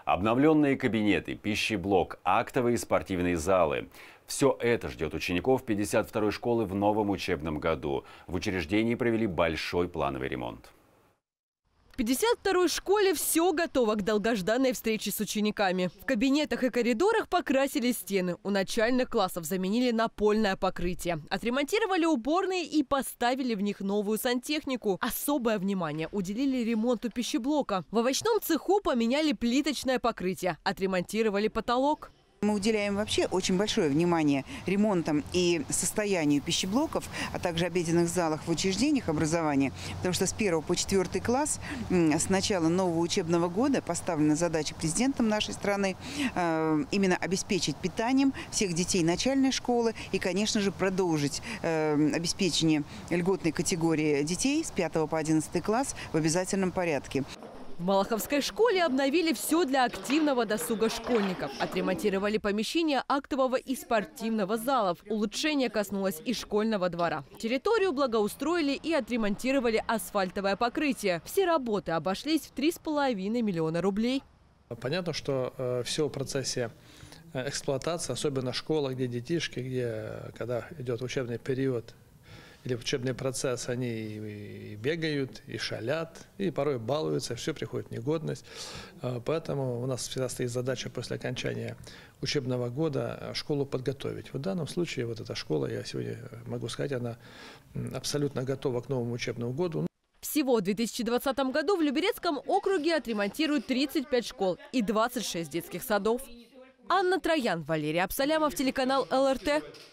Обновленные кабинеты, пищеблок, актовые и спортивные залы. Все это ждет учеников 52-й школы в новом учебном году. В учреждении провели большой плановый ремонт. В 52-й школе все готово к долгожданной встрече с учениками. В кабинетах и коридорах покрасили стены. У начальных классов заменили напольное покрытие. Отремонтировали уборные и поставили в них новую сантехнику. Особое внимание уделили ремонту пищеблока. В овощном цеху поменяли плиточное покрытие. Отремонтировали потолок. Мы уделяем вообще очень большое внимание ремонтам и состоянию пищеблоков, а также обеденных залах в учреждениях образования, потому что с 1 по 4 класс с начала нового учебного года поставлена задача президентом нашей страны именно обеспечить питанием всех детей начальной школы и, конечно же, продолжить обеспечение льготной категории детей с 5 по 11 класс в обязательном порядке. В Малаховской школе обновили все для активного досуга школьников. Отремонтировали помещения актового и спортивного залов. Улучшение коснулось и школьного двора. Территорию благоустроили и отремонтировали асфальтовое покрытие. Все работы обошлись в 3,5 миллиона рублей. Понятно, что все в процессе эксплуатации, особенно школа, где детишки, когда идет учебный период, или учебный процесс, они и бегают, и шалят, и порой балуются, все приходит в негодность. Поэтому у нас всегда стоит задача после окончания учебного года школу подготовить. В данном случае вот эта школа, я сегодня могу сказать, она абсолютно готова к новому учебному году. Всего в 2020 году в Люберецком округе отремонтируют 35 школ и 26 детских садов. Анна Троян, Валерий Абсалямов, телеканал ЛРТ.